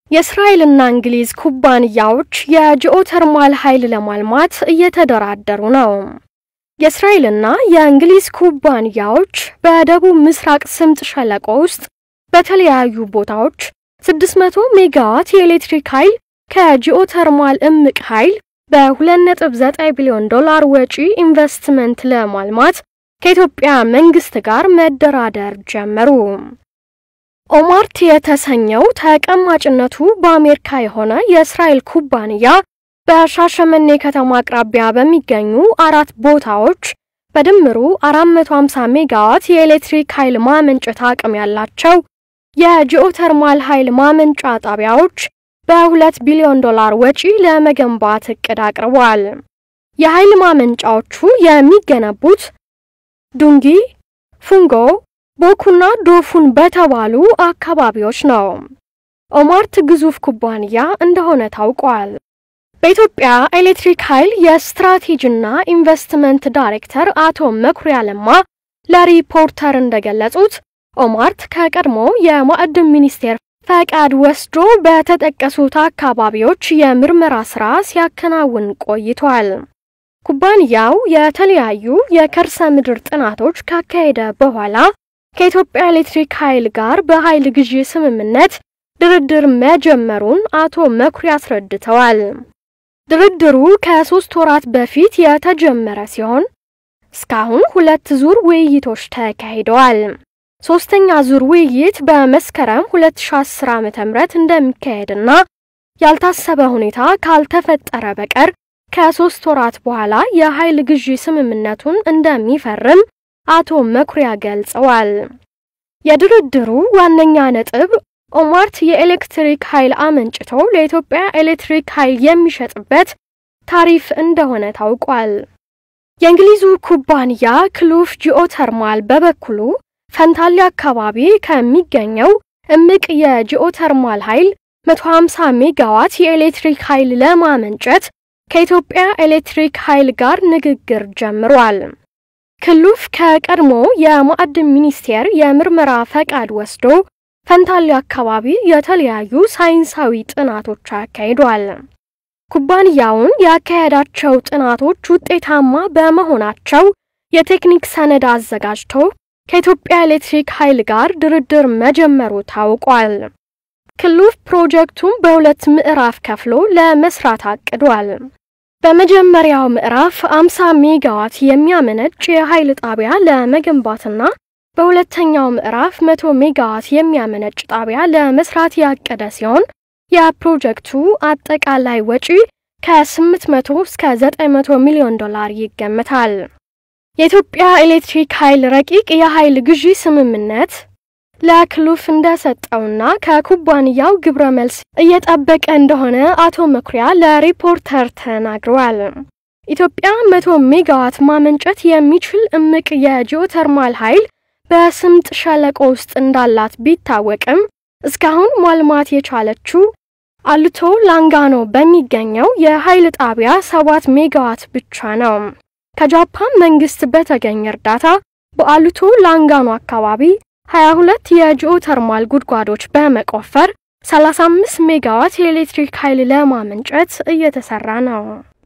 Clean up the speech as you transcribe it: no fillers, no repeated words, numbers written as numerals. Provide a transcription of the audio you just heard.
የእስራኤልና እንግሊዝ ኩባንያዎች የጂኦተርማል ኃይል ለማልማት እየተደራደሩ ነው። የእስራኤልና የእንግሊዝ ኩባንያዎች በደቡብ ምስራቅ ስምጥ ሸለቆ ውስጥ በተለያዩ ቦታዎች 600 ሜጋዋት የኤሌክትሪክ ኃይል ከጂኦተርማል እምቅ ኃይል በ$2.9 ቢሊዮን ወጪ ኢንቨስትመንት ለማልማት ከኢትዮጵያ መንግስት ጋር መደራደር ጀመሩ። ኦማርት የተሰኘው ተቀማጭነቱ በአሜሪካ የሆነ የእስራኤል ኩባንያ በሻሸመኔ ከተማ አቅራቢያ በሚገኙ 4 ቦታዎች በድምሩ 450 ሜጋዋት የኤሌክትሪክ ኃይል ማመንጨት አቅም ያላቸው የጂኦተርማል ኃይል ማመንጫ ጣቢያዎች በ$2 ቢሊዮን ወጪ ለመገንባት እቅድ አቅርቧል። የኃይል ማመንጫዎቹ የሚገነቡት ዱንጊ፣ ፉንጎ፣ ቦኩና ዶፉን በተባሉ አካባቢዎች ነው። ኦማርት ግዙፍ ኩባንያ እንደሆነ ታውቋል። በኢትዮጵያ ኤሌክትሪክ ኃይል የስትራቴጂና ኢንቨስትመንት ዳይሬክተር አቶ መኩሪያ ለማ ለሪፖርተር እንደገለጹት ኦማርት ከቀድሞ የማዕድን ሚኒስቴር ፈቃድ ወስዶ በተጠቀሱት አካባቢዎች የምርመራ ስራ ሲያከናውን ቆይቷል። ኩባንያው የተለያዩ የከርሰ ምድር ጥናቶች ካካሄደ በኋላ ከኢትዮጵያ ኤሌክትሪክ ኃይል ጋር በኃይል ግዢ ስምምነት ድርድር መጀመሩን አቶ መኩሪያ አስረድተዋል። ድርድሩ ከ3 ወራት በፊት የተጀመረ ሲሆን እስካሁን 2 ዙር ውይይቶች ተካሂደዋል። ሶስተኛ ዙር ውይይት በመስከረም 2010 ዓ.ም እንደሚካሄድና ያልታሰበ ሁኔታ ካልተፈጠረ በቀር ከ3 ወራት በኋላ የኃይል ግዢ ስምምነቱን እንደሚፈርም አቶ መኩሪያ ገልጸዋል። የድርድሩ ዋነኛ ነጥብ ኦማርት የኤሌክትሪክ ኃይል አመንጭቶ ለኢትዮጵያ ኤሌክትሪክ ኃይል የሚሸጥበት ታሪፍ እንደሆነ ታውቋል። የእንግሊዙ ኩባንያ ክሉፍ ጂኦተርማል በበኩሉ ፈንታሌ አካባቢ ከሚገኘው እምቅ የጂኦተርማል ኃይል 150 ሜጋዋት የኤሌክትሪክ ኃይል ለማመንጨት ከኢትዮጵያ ኤሌክትሪክ ኃይል ጋር ንግግር ጀምሯል። ክሉፍ ከቀድሞ የማዕድን ሚኒስቴር የምርመራ ፈቃድ ወስዶ ፈንታሌ አካባቢ የተለያዩ ሳይንሳዊ ጥናቶች አካሂዷል። ኩባንያውን ያካሄዳቸው ጥናቶች ውጤታማ በመሆናቸው የቴክኒክ ሰነድ አዘጋጅቶ ከኢትዮጵያ ኤሌክትሪክ ኃይል ጋር ድርድር መጀመሩ ታውቋል። ክሉፍ ፕሮጀክቱን በሁለት ምዕራፍ ከፍሎ ለመስራት አቅዷል። በመጀመሪያው ምዕራፍ 50 ሜጋዋት የሚያመነጭ የኃይል ጣቢያ ለመገንባትና በሁለተኛው ምዕራፍ 100 ሜጋዋት የሚያመነጭ ጣቢያ ለመስራት ያቀደ ሲሆን የፕሮጀክቱ አጠቃላይ ወጪ ከ800 እስከ 900 ሚሊዮን ዶላር ይገመታል። የኢትዮጵያ ኤሌክትሪክ ኃይል ረቂቅ የኃይል ግዢ ስምምነት ለክሉፍ እንደሰጠውና ከኩባንያው ግብረ መልስ እየጠበቀ እንደሆነ አቶ መኩሪያ ለሪፖርተር ተናግረዋል። ኢትዮጵያ 100 ሜጋዋት ማመንጨት የሚችል እምቅ የጂኦተርማል ኃይል በስምጥ ሸለቆ ውስጥ እንዳላት ቢታወቅም እስካሁን ማልማት የቻለችው አሉቶ ላንጋኖ በሚገኘው የኃይል ጣቢያ 7 ሜጋዋት ብቻ ነው። ከጃፓን መንግስት በተገኘ እርዳታ በአሉቶ ላንጋኖ አካባቢ 22 የጂኦተርማል ጉድጓዶች በመቆፈር 35 ሜጋዋት የኤሌክትሪክ ኃይል ለማመንጨት እየተሰራ ነው።